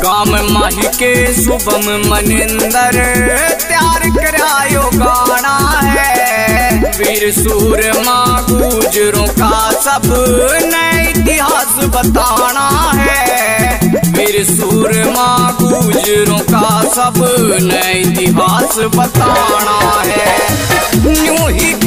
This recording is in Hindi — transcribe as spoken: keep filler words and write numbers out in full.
काम माही के शुभम मनिंदर तैयार करायो गाना है। वीर सूरमा गुजरों का सब नए इतिहास बताना है। वीर सूरमा गुजरों का सब नए इतिहास बताना है। यूं ही